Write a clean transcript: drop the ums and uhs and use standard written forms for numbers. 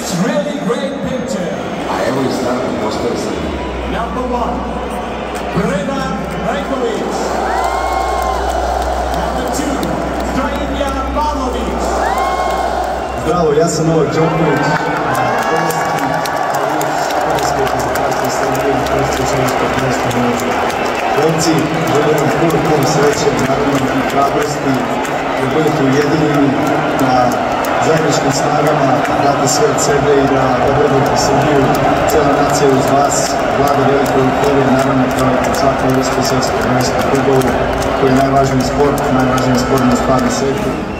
this really great picture. A evo i startu postaje se. Number 1, Predrag Rajković. Number 2, Strajnja Pavlović. Zdravo, ja sam Novak Đoković, Hrvatske reprezentacije Srbije na prvenstvu ženskog prvenstva muža. Momci, želim vam puno sreće, naravno i hrabrosti, da budete ujedinjeni, da zajedničkim snagama date sve od sebe i da obradite Srbiju. Cela nacija uz vas, vlada veliko euforija, naravno kao i svako evropsko svetsko prvenstvo u fudbalu, koji je najvažniji sport na stvarnom svetu.